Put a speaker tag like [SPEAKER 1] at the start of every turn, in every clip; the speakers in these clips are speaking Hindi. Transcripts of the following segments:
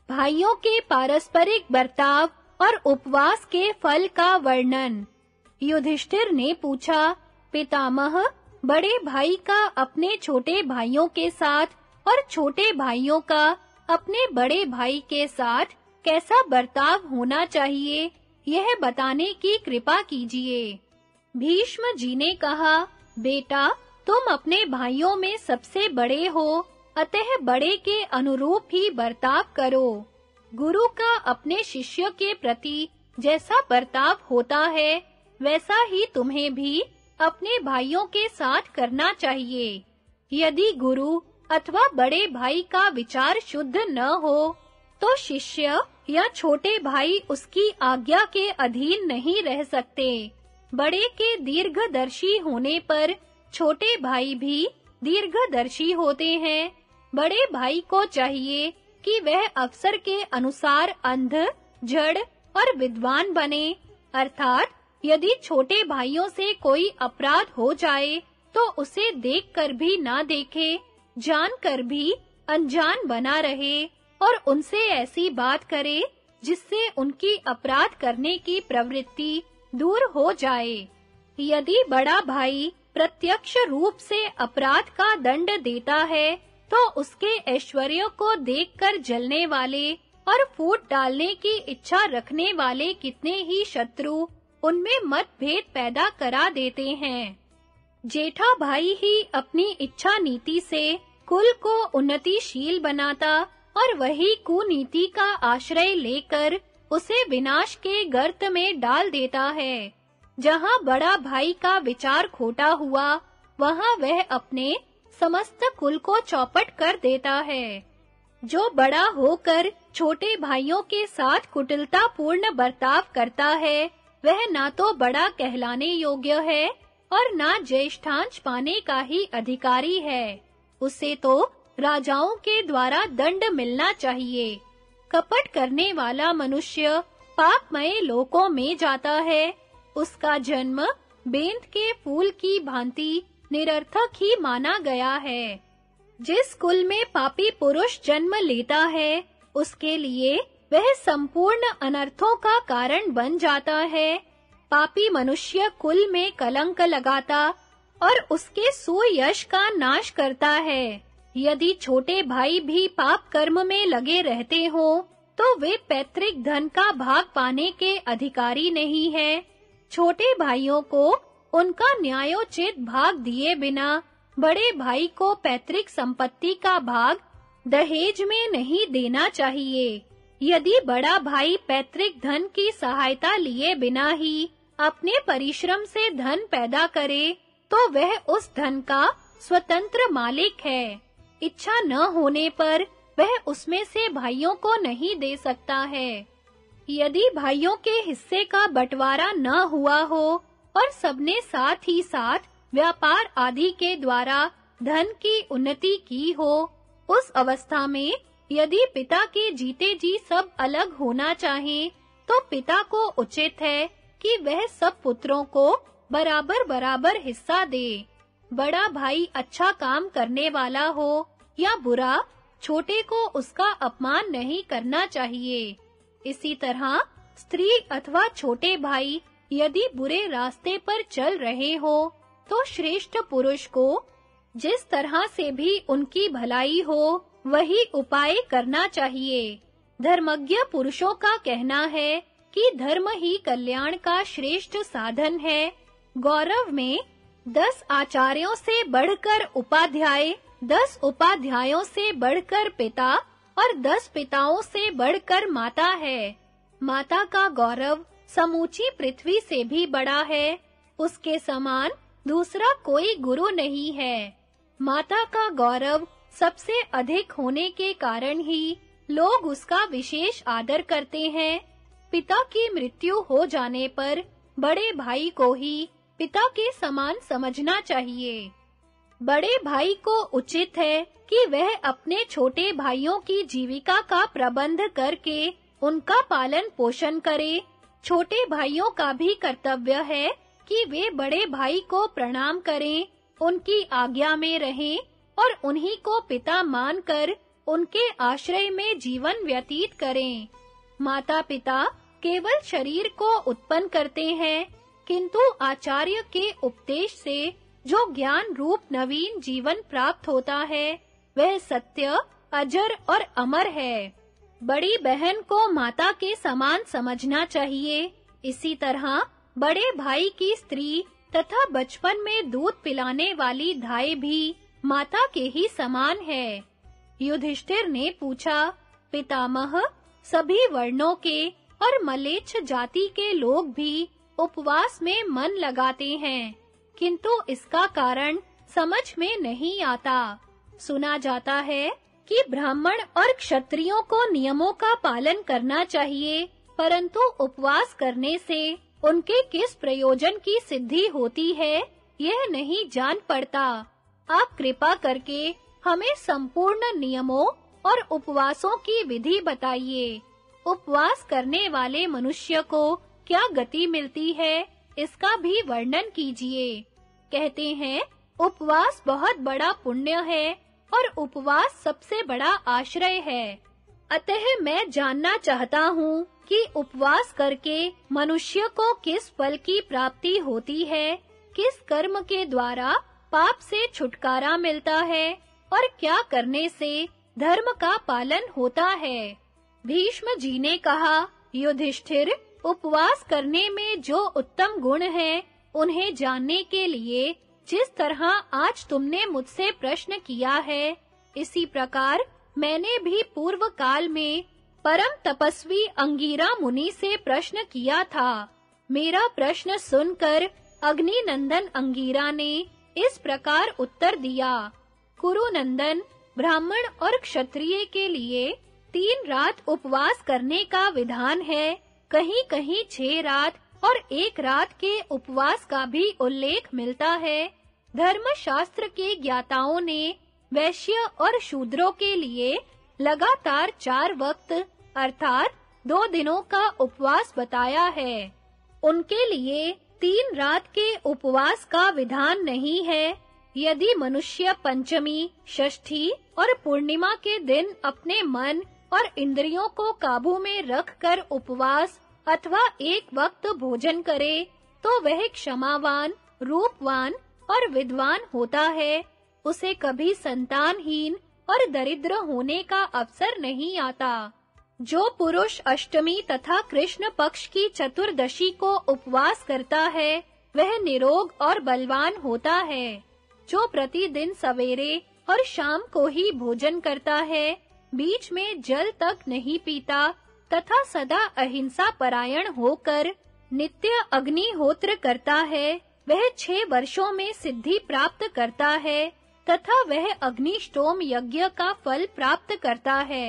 [SPEAKER 1] भाइयों के पारस्परिक बर्ताव और उपवास के फल का वर्णन। युधिष्ठिर ने पूछा, पितामह, बड़े भाई का अपने छोटे भाइयों के साथ और छोटे भाइयों का अपने बड़े भाई के साथ कैसा बर्ताव होना चाहिए, यह बताने की कृपा कीजिए। भीष्म जी ने कहा, बेटा, तुम अपने भाइयों में सबसे बड़े हो, अतः बड़े के अनुरूप ही बर्ताव करो। गुरु का अपने शिष्य के प्रति जैसा बर्ताव होता है, वैसा ही तुम्हें भी अपने भाइयों के साथ करना चाहिए। यदि गुरु अथवा बड़े भाई का विचार शुद्ध न हो, तो शिष्य या छोटे भाई उसकी आज्ञा के अधीन नहीं रह सकते। बड़े के दीर्घदर्शी होने पर छोटे भाई भी दीर्घदर्शी होते हैं। बड़े भाई को चाहिए कि वह अवसर के अनुसार अंध, जड़ और विद्वान बने, अर्थात यदि छोटे भाइयों से कोई अपराध हो जाए तो उसे देखकर भी ना देखे, जानकर भी अनजान बना रहे और उनसे ऐसी बात करे जिससे उनकी अपराध करने की प्रवृत्ति दूर हो जाए। यदि बड़ा भाई प्रत्यक्ष रूप से अपराध का दंड देता है, तो उसके ऐश्वर्य को देखकर जलने वाले और फूट डालने की इच्छा रखने वाले कितने ही शत्रु उनमें मतभेद पैदा करा देते हैं। जेठा भाई ही अपनी इच्छा नीति से कुल को उन्नतिशील बनाता और वही कुनीति का आश्रय लेकर उसे विनाश के गर्त में डाल देता है। जहां बड़ा भाई का विचार खोटा हुआ, वहां वह अपने समस्त कुल को चौपट कर देता है। जो बड़ा होकर छोटे भाइयों के साथ कुटिलतापूर्ण बर्ताव करता है, वह ना तो बड़ा कहलाने योग्य है और ना ज्येष्ठांश पाने का ही अधिकारी है। उसे तो राजाओं के द्वारा दंड मिलना चाहिए। कपट करने वाला मनुष्य पापमय लोकों में जाता है। उसका जन्म बेंत के फूल की भांति निरर्थक ही माना गया है। जिस कुल में पापी पुरुष जन्म लेता है, उसके लिए वह संपूर्ण अनर्थों का कारण बन जाता है। पापी मनुष्य कुल में कलंक लगाता और उसके सुयश का नाश करता है। यदि छोटे भाई भी पाप कर्म में लगे रहते हो, तो वे पैतृक धन का भाग पाने के अधिकारी नहीं है। छोटे भाइयों को उनका न्यायोचित भाग दिए बिना बड़े भाई को पैतृक संपत्ति का भाग दहेज में नहीं देना चाहिए। यदि बड़ा भाई पैतृक धन की सहायता लिए बिना ही अपने परिश्रम से धन पैदा करे, तो वह उस धन का स्वतंत्र मालिक है। इच्छा न होने पर वह उसमें से भाइयों को नहीं दे सकता है। यदि भाइयों के हिस्से का बंटवारा न हुआ हो और सबने साथ ही साथ व्यापार आदि के द्वारा धन की उन्नति की हो, उस अवस्था में यदि पिता के जीते जी सब अलग होना चाहें, तो पिता को उचित है कि वह सब पुत्रों को बराबर-बराबर हिस्सा दे। बड़ा भाई अच्छा काम करने वाला हो या बुरा, छोटे को उसका अपमान नहीं करना चाहिए। इसी तरह स्त्री अथवा छोटे भाई यदि बुरे रास्ते पर चल रहे हो, तो श्रेष्ठ पुरुष को जिस तरह से भी उनकी भलाई हो, वही उपाय करना चाहिए। धर्मज्ञ पुरुषों का कहना है कि धर्म ही कल्याण का श्रेष्ठ साधन है। गौरव में 10 आचार्यों से बढ़कर उपाध्याय, 10 उपाध्यायों से बढ़कर पिता और 10 पिताओं से बढ़कर माता है। माता का गौरव समूची पृथ्वी से भी बड़ा है। उसके समान दूसरा कोई गुरु नहीं है। माता का गौरव सबसे अधिक होने के कारण ही लोग उसका विशेष आदर करते हैं। पिता की मृत्यु हो जाने पर बड़े भाई को ही पिता के समान समझना चाहिए। बड़े भाई को उचित है कि वह अपने छोटे भाइयों की जीविका का प्रबंध करके उनका पालन पोषण करे। छोटे भाइयों का भी कर्तव्य है कि वे बड़े भाई को प्रणाम करें, उनकी आज्ञा में रहें और उन्हीं को पिता मानकर उनके आश्रय में जीवन व्यतीत करें। माता-पिता केवल शरीर को उत्पन्न करते हैं, किंतु आचार्य के उपदेश से जो ज्ञान रूप नवीन जीवन प्राप्त होता है, वह सत्य, अजर और अमर है। बड़ी बहन को माता के समान समझना चाहिए। इसी तरह बड़े भाई की स्त्री तथा बचपन में दूध पिलाने वाली दाई भी माता के ही समान है। युधिष्ठिर ने पूछा, पितामह, सभी वर्णों के और मलेच्छ जाति के लोग भी उपवास में मन लगाते हैं, किंतु इसका कारण समझ में नहीं आता। सुना जाता है कि ब्राह्मण और क्षत्रियों को नियमों का पालन करना चाहिए, परंतु उपवास करने से उनके किस प्रयोजन की सिद्धि होती है, यह नहीं जान पड़ता। आप कृपा करके हमें संपूर्ण नियमों और उपवासों की विधि बताइए। उपवास करने वाले मनुष्य को क्या गति मिलती है, इसका भी वर्णन कीजिए। कहते हैं, उपवास बहुत बड़ा पुण्य है और उपवास सबसे बड़ा आश्रय है। अतः मैं जानना चाहता हूँ कि उपवास करके मनुष्य को किस फल की प्राप्ति होती है, किस कर्म के द्वारा पाप से छुटकारा मिलता है और क्या करने से धर्म का पालन होता है। भीष्म जी ने कहा, युधिष्ठिर, उपवास करने में जो उत्तम गुण हैं, उन्हें जानने के लिए जिस तरह आज तुमने मुझसे प्रश्न किया है, इसी प्रकार मैंने भी पूर्व काल में परम तपस्वी अंगीरा मुनि से प्रश्न किया था। मेरा प्रश्न सुनकर अग्नि नंदन अंगीरा ने इस प्रकार उत्तर दिया, कुरुनंदन, ब्राह्मण और क्षत्रिय के लिए 3 रात उपवास करने का विधान है। कहीं-कहीं 6 रात और 1 रात के उपवास का भी उल्लेख मिलता है। धर्मशास्त्र के ज्ञाताओं ने वैश्य और शूद्रों के लिए लगातार 4 वक्त अर्थात 2 दिनों का उपवास बताया है। उनके लिए 3 रात के उपवास का विधान नहीं है। यदि मनुष्य पंचमी, षष्ठी और पूर्णिमा के दिन अपने मन और इंद्रियों को काबू में रखकर उपवास अथवा 1 वक्त भोजन करे, तो वह क्षमावान, रूपवान और विद्वान होता है। उसे कभी संतानहीन और दरिद्र होने का अवसर नहीं आता। जो पुरुष अष्टमी तथा कृष्ण पक्ष की चतुर्दशी को उपवास करता है, वह निरोग और बलवान होता है। जो प्रतिदिन सवेरे और शाम को ही भोजन करता है, बीच में जल तक नहीं पीता तथा सदा अहिंसा परायण होकर नित्य अग्निहोत्र करता है, वह 6 वर्षों में सिद्धि प्राप्त करता है तथा वह अग्निष्टोम यज्ञ का फल प्राप्त करता है।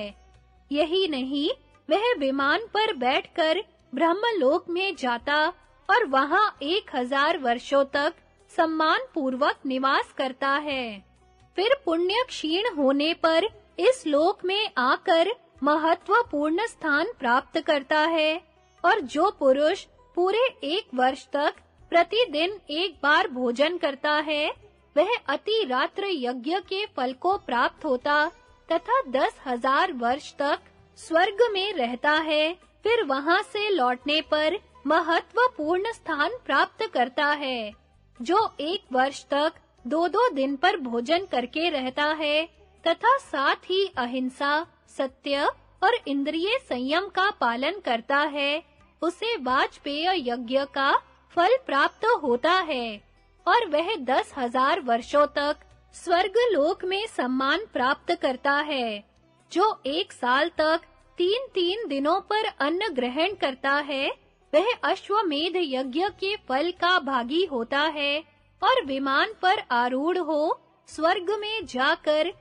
[SPEAKER 1] यही नहीं, वह विमान पर बैठकर ब्रह्मलोक में जाता और वहां 1000 वर्षों तक सम्मान पूर्वक निवास करता है। फिर पुण्य क्षीण होने पर इस लोक में आकर महत्वपूर्ण स्थान प्राप्त करता है। और जो पुरुष पूरे 1 वर्ष तक प्रतिदिन 1 बार भोजन करता है, वह अति रात्र यज्ञ के फल को प्राप्त होता तथा 10,000 वर्ष तक स्वर्ग में रहता है। फिर वहां से लौटने पर महत्वपूर्ण स्थान प्राप्त करता है। जो 1 वर्ष तक 2-2 दिन पर भोजन करके रहता है तथा साथ ही अहिंसा, सत्य और इंद्रिय संयम का पालन करता है, उसे वाजपेय यज्ञ का फल प्राप्त होता है और वह 10,000 वर्षों तक स्वर्ग लोक में सम्मान प्राप्त करता है। जो 1 साल तक 3-3 दिनों पर अन्न ग्रहण करता है, वह अश्वमेध यज्ञ के फल का भागी होता है और विमान पर आरूढ़ हो स्वर्ग में जाकर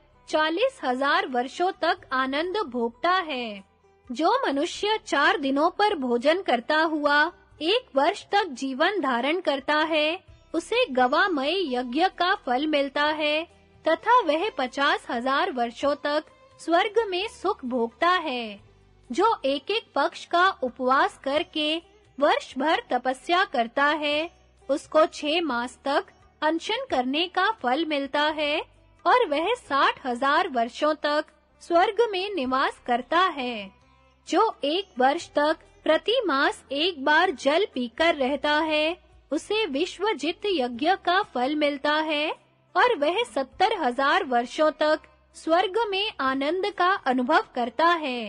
[SPEAKER 1] 40,000 वर्षों तक आनंद भोगता है। जो मनुष्य 4 दिनों पर भोजन करता हुआ 1 वर्ष तक जीवन धारण करता है, उसे गवामय यज्ञ का फल मिलता है तथा वह 50,000 वर्षों तक स्वर्ग में सुख भोगता है। जो एक-एक पक्ष का उपवास करके वर्ष भर तपस्या करता है, उसको 6 मास तक अनशन करने का फल मिलता है और वह 60,000 वर्षों तक स्वर्ग में निवास करता है। जो 1 वर्ष तक प्रति मास 1 बार जल पीकर रहता है, उसे विश्वजित यज्ञ का फल मिलता है और वह 70,000 वर्षों तक स्वर्ग में आनंद का अनुभव करता है।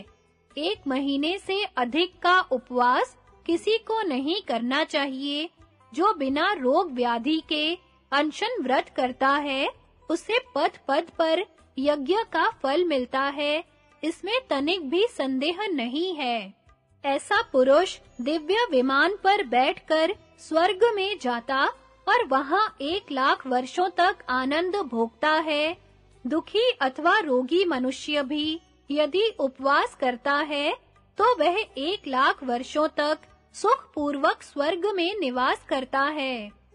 [SPEAKER 1] 1 महीने से अधिक का उपवास किसी को नहीं करना चाहिए। जो बिना रोग व्याधि के अनशन व्रत करता है, उसे पद-पद पर यज्ञ का फल मिलता है। इसमें तनिक भी संदेह नहीं है। ऐसा पुरुष दिव्य विमान पर बैठकर स्वर्ग में जाता और वहां 1,00,000 वर्षों तक आनंद भोगता है। दुखी अथवा रोगी मनुष्य भी यदि उपवास करता है, तो वह 1,00,000 वर्षों तक सुखपूर्वक स्वर्ग में निवास करता है।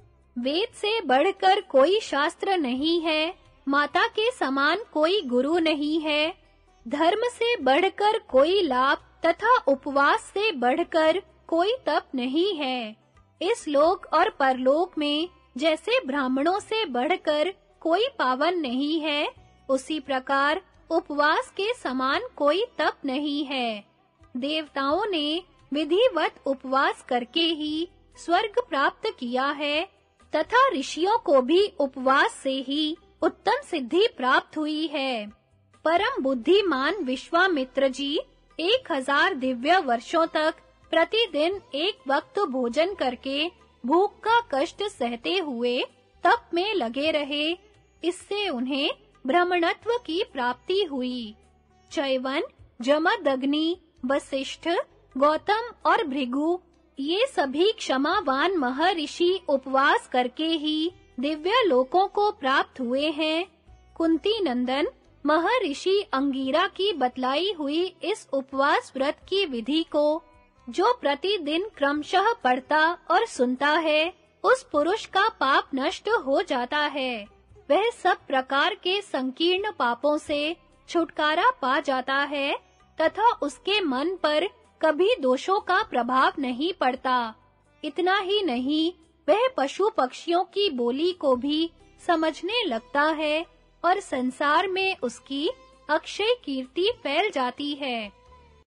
[SPEAKER 1] वेद से बढ़कर कोई शास्त्र नहीं है, माता के समान कोई गुरु नहीं है। धर्म से बढ़कर कोई लाभ तथा उपवास से बढ़कर कोई तप नहीं है। इस लोक और परलोक में जैसे ब्राह्मणों से बढ़कर कोई पावन नहीं है, उसी प्रकार उपवास के समान कोई तप नहीं है। देवताओं ने विधिवत उपवास करके ही स्वर्ग प्राप्त किया है तथा ऋषियों को भी उपवास से ही उत्तम सिद्धि प्राप्त हुई है। परम बुद्धिमान विश्वामित्र जी 1,000 दिव्य वर्षों तक प्रतिदिन 1 वक्त भोजन करके भूख का कष्ट सहते हुए तप में लगे रहे। इससे उन्हें ब्राह्मणत्व की प्राप्ति हुई। चैवन, जमदग्नि, वशिष्ठ, गौतम और भृगु ये सभी क्षमावान महर्षि उपवास करके ही दिव्य लोकों को प्राप्त हुए हैं। कुंती नंदन महर्षि अंगीरा की बतलाई हुई इस उपवास व्रत की विधि को जो प्रतिदिन क्रमशः पढ़ता और सुनता है, उस पुरुष का पाप नष्ट हो जाता है। वह सब प्रकार के संकीर्ण पापों से छुटकारा पा जाता है तथा उसके मन पर कभी दोषों का प्रभाव नहीं पड़ता। इतना ही नहीं, वह पशु पक्षियों की बोली को भी समझने लगता है और संसार में उसकी अक्षय कीर्ति फैल जाती है।